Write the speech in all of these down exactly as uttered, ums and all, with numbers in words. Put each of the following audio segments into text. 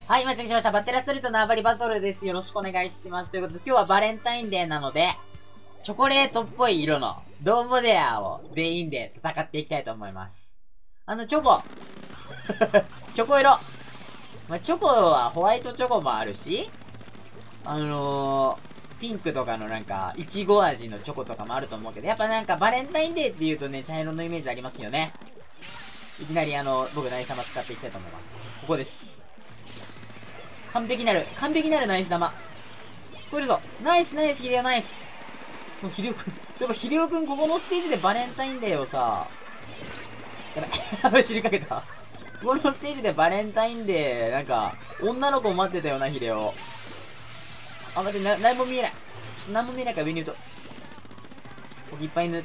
はい、今チェックしました。バッテラストリート縄張りバトルです。よろしくお願いします。ということで、今日はバレンタインデーなので、チョコレートっぽい色のドームデアを全員で戦っていきたいと思います。あの、チョコチョコ色まあ、チョコはホワイトチョコもあるし、あのー、ピンクとかのなんか、いちご味のチョコとかもあると思うけど、やっぱなんかバレンタインデーって言うとね、茶色のイメージありますよね。いきなりあの、僕、ナイス玉使っていきたいと思います。ここです。完璧なる、完璧なるナイス玉。聞こえるぞ。ナイスナイス、ヒデオナイス。もうヒデオくん、でもヒデオくんここのステージでバレンタインデーをさ、やばい、やばい、知りかけた。このステージでバレンタインデー、なんか、女の子待ってたよな、ヒデオ。あ、待って、な、何も見えない。ちょっと何も見えないから上に言うと。ここいっぱい塗って、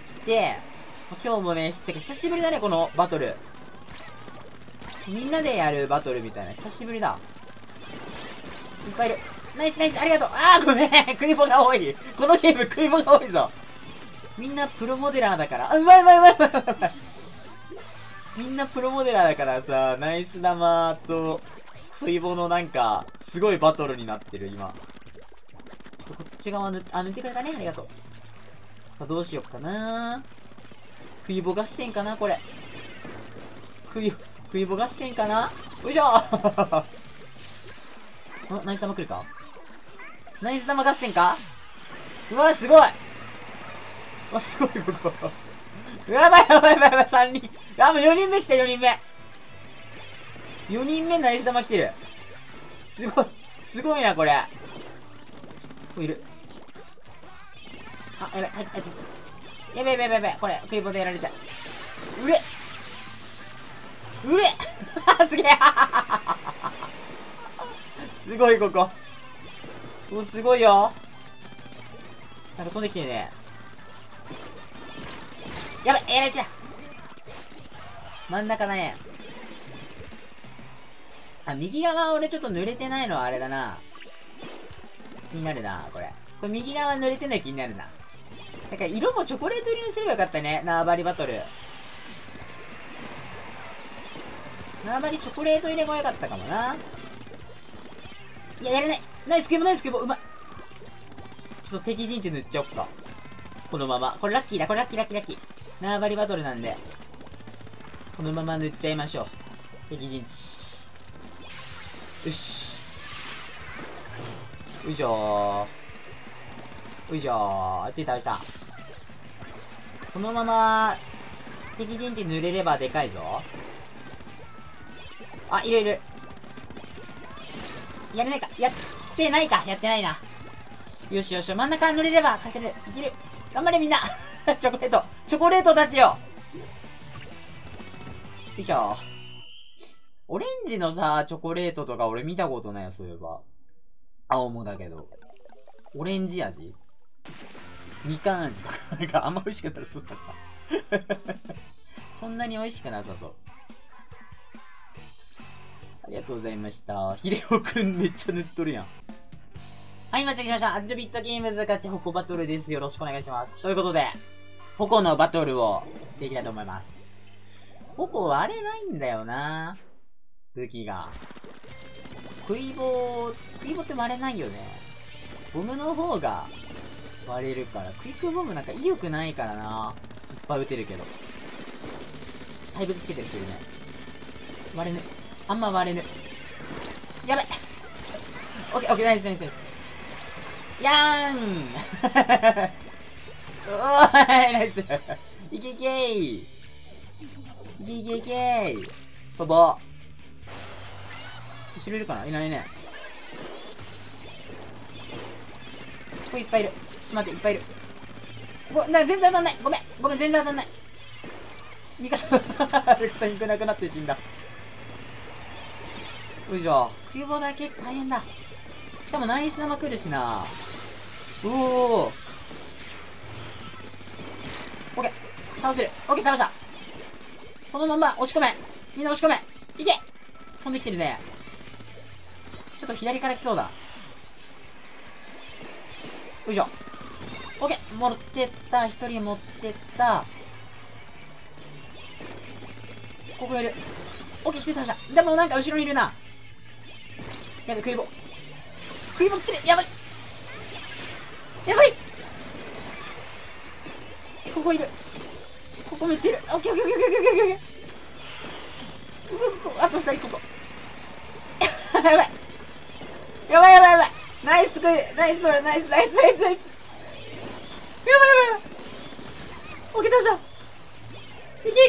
今日もね、てか久しぶりだね、このバトル。みんなでやるバトルみたいな、久しぶりだ。いっぱいいる。ナイスナイス、ありがとう。あー、ごめん。食い物が多い。このゲーム食い物が多いぞ。みんなプロモデラーだから。あ、うまいうまいうまいうまいうまい。みんなプロモデラーだからさ、ナイス玉と食い物なんか、すごいバトルになってる、今。ちょっとこっち側塗って、あ、塗ってくれたね。ありがとう。さあ、どうしよっかな。食い棒合戦かな、これ。食い、食い棒合戦かな。よいしょん、ナイス玉来るか。ナイス玉合戦か。うわ、すごい。うわ、すごい、ここ。やばいやばいやばいやばい、さんにん。あ、もうよにんめ来た、よにんめ。よにんめナイス玉来てる。すごい。すごいな、これ。こいる。あ、やばい、はい、はい、やばいやばいやばいやばい。これ、食い棒でやられちゃう。うれうれすげえすごい、ここ。お、すごいよ。なんか飛んできてね。やばい、やられちゃう。真ん中だね。あ、右側俺ちょっと濡れてないのはあれだな。気になるな、これ。これ右側濡れてない気になるな。だから色もチョコレート色にすればよかったね。縄張りバトル。縄張りチョコレート入れもよかったかもな。いや、やれない。ナイスクイボ、ナイスクイボ、うまい。ちょっと敵陣地塗っちゃおっか。このまま。これラッキーだ、これラッキーラッキーラッキー。縄張りバトルなんで。このまま塗っちゃいましょう。敵陣地。よし。よいしょー。よいしょー。って倒した。このまま、敵陣地塗れればでかいぞ。あ、いるいる。やれないか。やってないか。やってないな。よしよし。真ん中塗れれば勝てる。いける。頑張れみんな。チョコレート。チョコレートたちよ。よいしょ。オレンジのさ、チョコレートとか俺見たことないよ、そういえば。青もだけど。オレンジ味みかん味とか、なんかあんま美味しくなさそうだな。そんなに美味しくなさそう。ありがとうございました。ヒデオくんめっちゃ塗っとるやん。はい、今チェックしました。アッジョビットゲームズ勝ちホコバトルです。よろしくお願いします。ということで、ホコのバトルをしていきたいと思います。ホコ割れないんだよな。武器が。食い棒、食い棒って割れないよね。ボムの方が割れるから、クイックボムなんか威力ないからな。いっぱい撃てるけど。怪物つけてる人いるね。割れぬ。あんま割れぬ。やばい。オッケーオッケー、ナイスナイスナイス。やーんおーい、ナイスいけいけーいけいけいけー飛ぼう。後ろいるかな。いないね。ここいっぱいいる。ちょっと待って、いっぱいいる。ご、な、全然当たんない。ごめん。ごめん、全然当たんない。味方、味方いくなくなって死んだ。よいしょ。食い棒だけ大変だ。しかもナイス生来るしな。おお。オッケー。倒せる。オッケー、倒した。このまま押し込め。みんな押し込め。いけ。飛んできてるね。ちょっと左から来そうだ。よいしょ。オッケー。持ってった。一人持ってった。ここいる。オッケー、一人倒した。でもなんか後ろにいるな。 やべ、クイボ。クイボ来てる。やばい。やばい。ここいる。ここめっちゃいる。オッケーオッケーオッケーオッケーオッケーオッケー。ここ、ここ、あと二人ここ。やばい。やばいやばいやばい。ナイスクイ、ナイスそれ、ナイスナイスナイスナイス。やばいやばいやばい。オッケー、倒した。いけいけい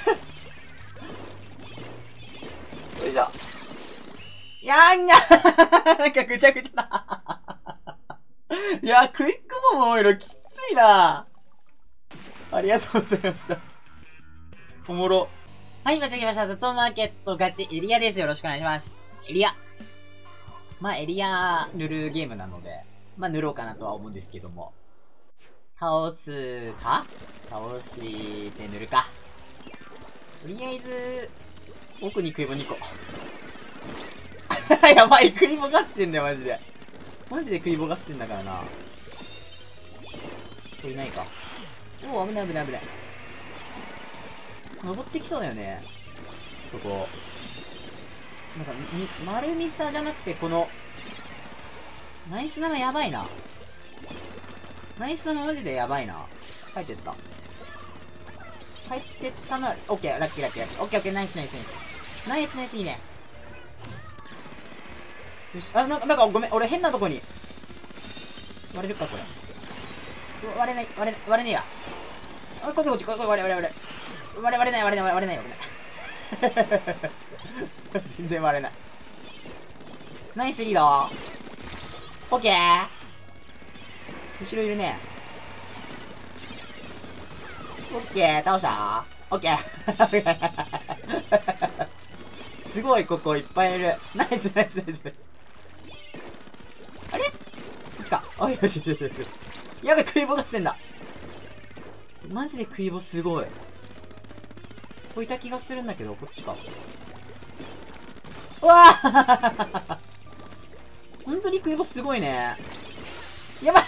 け。よいしょ。やんがなんかぐちゃぐちゃだ。いや、クイックボムオイルきついな。ありがとうございました。おもろ。はい、間違えました。ずっとマーケットガチエリアです。よろしくお願いします。エリア。まあ、エリア塗るゲームなので、まあ、塗ろうかなとは思うんですけども。倒すか倒して塗るか。とりあえず、奥にクイボにこ。やばい、クイボ合戦だよ、マジで。マジでクイボ合戦だからな。これいないか。おお、危ない危ない危ない。登ってきそうだよね。そこ。なんか、み、丸ミサじゃなくて、この、ナイスナマやばいな。ナイスナママジでやばいな。帰ってった。帰ってったな。オッケー、ラッキーラッキーラッキー。オッケーオッケー、ナイスナイスナイス。ナイスナイス、いいね。よし、あ、なんか、なんかごめん、俺変なとこに。割れるか、これ。割れない、割れ、割れねえや。あ、こっちこっち、こっち、割れ割れ割れ。割れ割れない、割れない、割れないよ、これ。全然割れない。ナイスリード。オッケー。後ろいるね。オッケー、倒したオッケー。すごい、ここいっぱいいる。ナイスナイスナイス。あれこっちか。あ、よしよしよしよし。やべ、クイボ合戦だ。マジでクイボすごい。こういた気がするんだけど、こっちか。うわぁ本当にクイボすごいね。やばい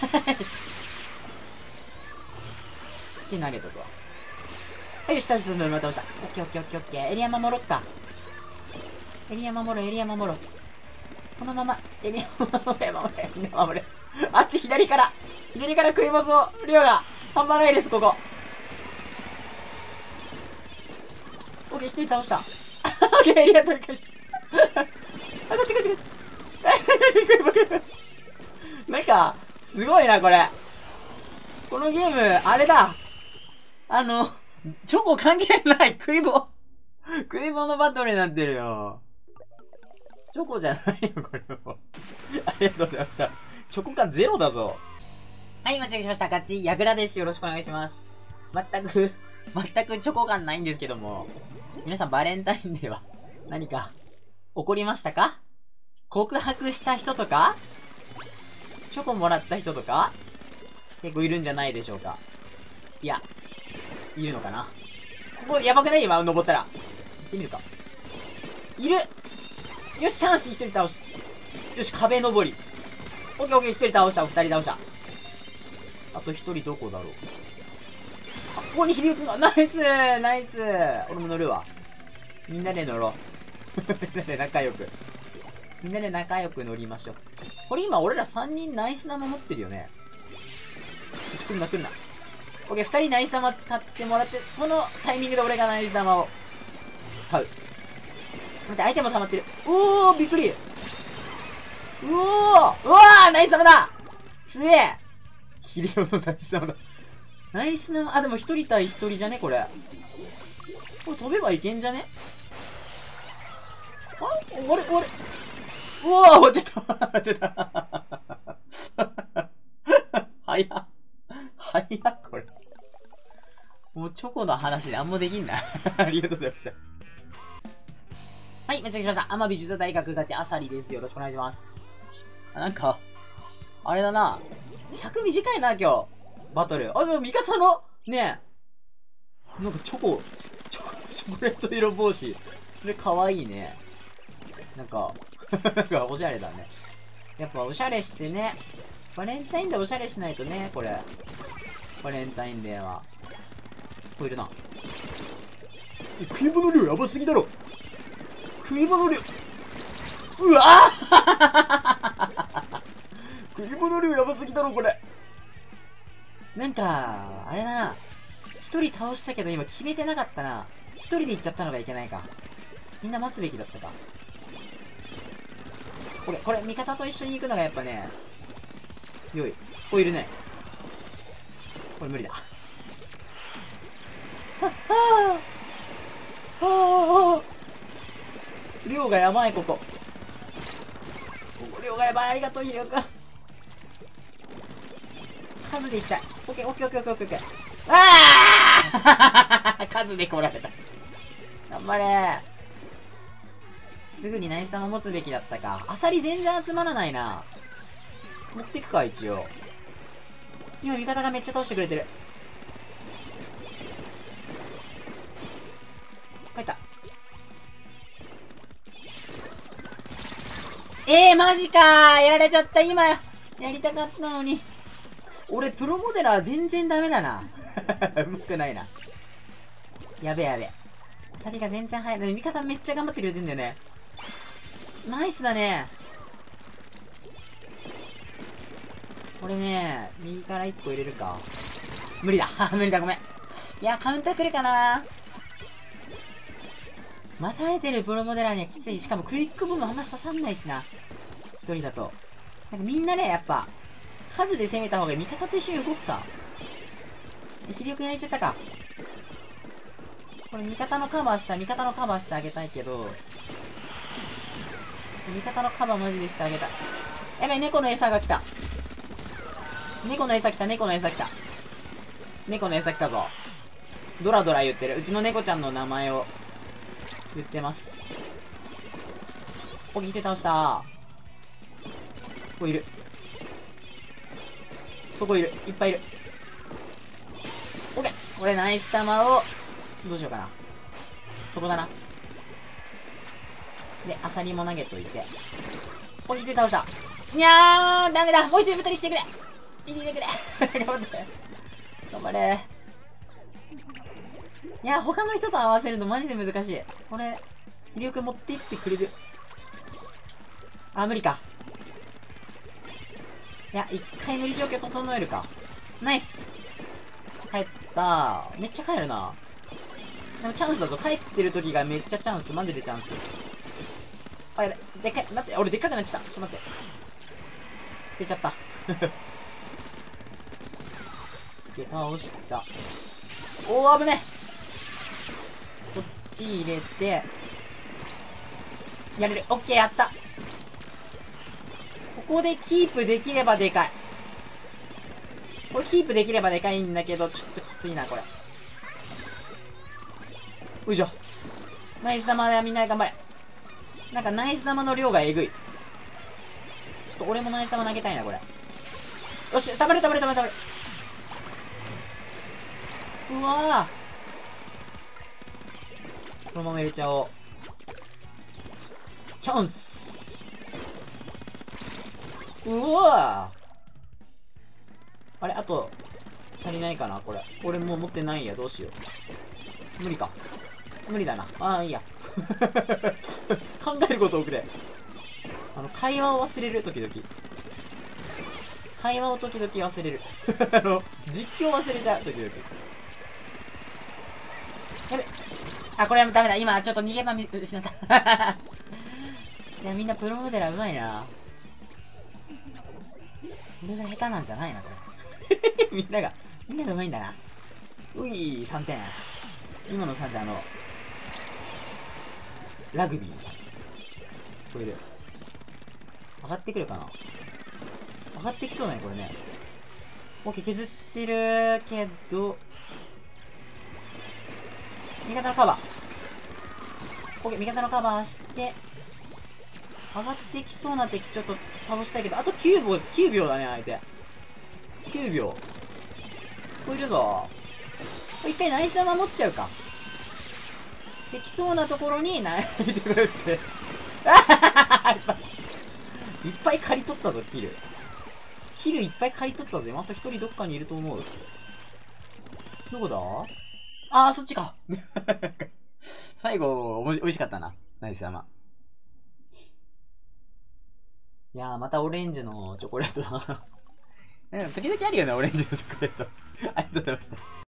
手投げとくわ。はい、よし、倒した、また倒した。オッケーオッケーオッケーオッケー。エリア守ろっか。エリア守ろう、エリア守ろう。このまま、エリア守れ、守れ、エリア守れ。あっち左から、左から食い物の量が半端ないです、ここ。オッケー、一人倒した。オッケー、エリア取り返し。あ、こっちこっちこっち。なんか、すごいな、これ。このゲーム、あれだ。あの、チョコ関係ない、食い棒。食い棒のバトルになってるよ。チョコじゃないよ、これも。ありがとうございました。チョコ感ゼロだぞ。はい、間違えしました。ガチ、ヤグラです。よろしくお願いします。全く、全くチョコ感ないんですけども。皆さん、バレンタインデーは何か起こりましたか？告白した人とかチョコもらった人とか結構いるんじゃないでしょうか。いや、いるのかな。ここやばくない？今登ったら。行ってみるか。いる！よし、チャンス一人倒す。よし、壁登り。オッケーオッケー、一人倒した、二人倒した。あと一人どこだろう。あ、ここに響くが、ナイスナイス俺も乗るわ。みんなで乗ろう。みんなで仲良く。みんなで仲良く乗りましょう。これ今俺ら三人ナイス玉持ってるよね。よし、来んな来んな。オッケー、二人ナイス玉使ってもらって、このタイミングで俺がナイス玉を使う。待って、相手も溜まってる。おー、びっくり。うおー、うわー、ナイス玉だ。強え。ヒデオのナイス玉だ。ナイス玉、あ、でも一人対一人じゃねこれ。これ飛べばいけんじゃね？あ、終われ、終われ。うわー、落ちた、落ちた。早っ。早っ、これ。もうチョコの話なんもできんな。ありがとうございました。はい、めちゃくちゃしました。天美術大学ガチあさりです。よろしくお願いします。あ、なんか、あれだな。尺短いな、今日。バトル。あ、でも味方の、ねえ。なんかチョコ、チョコ、チョコレート色帽子。それかわいいね。なんか、なんかおしゃれだね。やっぱおしゃれしてね。バレンタインでおしゃれしないとね、これ。バレンタインデーは。こういるな。食い物量やばすぎだろ。食い物量。 うわ食い物量やばすぎだろ、これ。なんか、あれだな。一人倒したけど今決めてなかったな。一人で行っちゃったのがいけないか。みんな待つべきだったか。これ、これ、味方と一緒に行くのがやっぱね、良い。ここいるね。これ無理だ。はっはぁはぁ量がやばい、ここ。ここ量がやばい。ありがとう、威力。数で行きたい。オッケー、オッケー、オッケー、オッケー、オッケー。ああ数で来られた。頑張れ。すぐにナイス玉持つべきだったか。アサリ全然集まらないな。持ってくか、一応。今、味方がめっちゃ倒してくれてる。帰った。えー、マジかー。やられちゃった。今、やりたかったのに。俺、プロモデラー全然ダメだな。うまくないな。やべやべ。アサリが全然入る。味方めっちゃ頑張ってくれてんだよね。ナイスだね。これね、右からいっこ入れるか。無理だ。無理だ、ごめん。いや、カウンター来るかな。待たれてるプロモデラーにはきつい。しかもクイックボムあんま刺さんないしな。一人だと。なんかみんなね、やっぱ、数で攻めた方が味方と一緒に動くか。非力やられちゃったか。これ味方のカバーした、味方のカバーしてあげたいけど、味方のカバーマジでしてあげたい。やばい、猫の餌が来た。猫の餌来た、猫の餌来た。猫の餌来たぞ。ドラドラ言ってる。うちの猫ちゃんの名前を言ってます。ここに来て倒した。ここいる。そこいる。いっぱいいる。オッケー。これナイス玉を、どうしようかな。そこだな。で、アサリも投げといて。ここに来て倒した。にゃーダメだ。もう一人二人来てくれ。いててくれ。頑張って。頑張れ。いや、他の人と合わせるのマジで難しい。これ、威力持っていってくれる。あ、無理か。いや、一回無理状況整えるか。ナイス。帰った。めっちゃ帰るな。でもチャンスだぞ。帰ってる時がめっちゃチャンス。マジでチャンス。あ、やべ。でっかい。待って。俺でっかくなっちゃった。ちょっと待って。捨てちゃった。で、倒した。おー、危ね。こっち入れて。やれる。オッケー、やった。ここでキープできればでかい。これキープできればでかいんだけど、ちょっときついな、これ。よいしょ。ナイス玉でみんな頑張れ。なんかナイス玉の量がえぐい。ちょっと俺もナイス玉投げたいな、これ。よし、たまるたまるたまるたまる。うわぁ。このまま入れちゃおう。チャンス。うわぁ。あれ、あと、足りないかな、これ。俺もう持ってないや、どうしよう。無理か。無理だな。ああ、いいや。考えること多くて。あの、会話を忘れる、時々。会話を時々忘れる。あの、実況忘れちゃう、時々。やべ。あ、これはダメだ。今、ちょっと逃げ場失った。いや、みんなプロモデラーうまいな。俺が下手なんじゃないな、これ。みんなが、みんながうまいんだな。うい、さんてん。今のさんてん、あの、ラグビーのさんてん。これで。上がってくるかな。上がってきそうだね、これね。オッケー、削ってるけど、味方のカバー。オッケー、味方のカバーして、上がってきそうな敵ちょっと倒したいけど、あときゅうびょう、きゅうびょうだね、相手。きゅうびょう。これいるぞ。一回ナイス玉持っちゃうか。できそうなところにナイスてくれって。いっぱい刈り取ったぞ、キル。キルいっぱい刈り取ったぜ。また一人どっかにいると思う。どこだ？あー、そっちか。最後、おもし、美味しかったな。ナイス玉。 いやー、またオレンジのチョコレートだ。時々あるよね、オレンジのチョコレート。ありがとうございました。